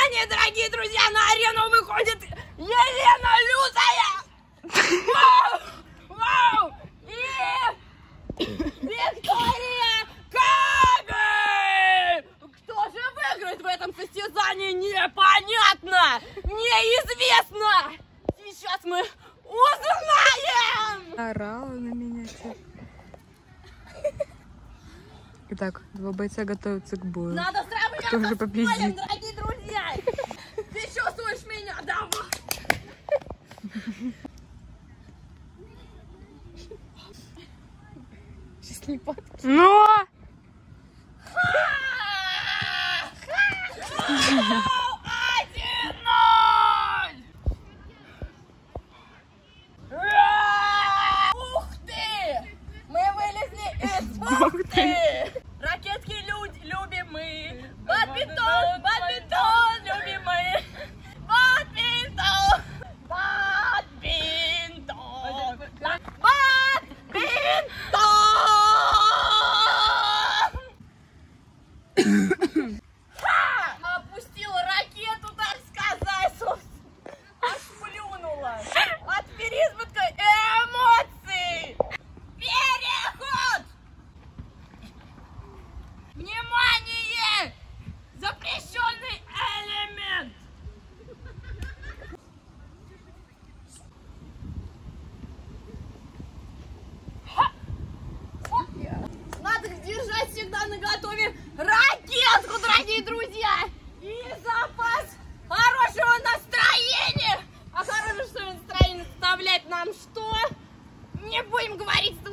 внимание, дорогие друзья, на арену выходит Елена Лютая! Вау! И Виктория Кабель! Кто же выиграет в этом состязании, непонятно! Неизвестно! Сейчас мы узнаем! Орала на меня. Итак, два бойца готовятся к бою. Надо сравняться Кто же с победит? полем, дорогие друзья! Ты чувствуешь меня? Давай! Сейчас не под... Но! Ух ты! Мы вылезли из бухты! Ракетки любимые! Бадминтон! Бадминтон любимые! Бадминтон! Бадминтон! Бадминтон! Опустила ракету, так сказать! Аж плюнула! От переизбытка эмоций! Переход! Внимание! Запрещенный элемент! Надо держать всегда наготове ракетку, дорогие друзья! И запас хорошего настроения! А хорошее настроение составляет нам что? Не будем говорить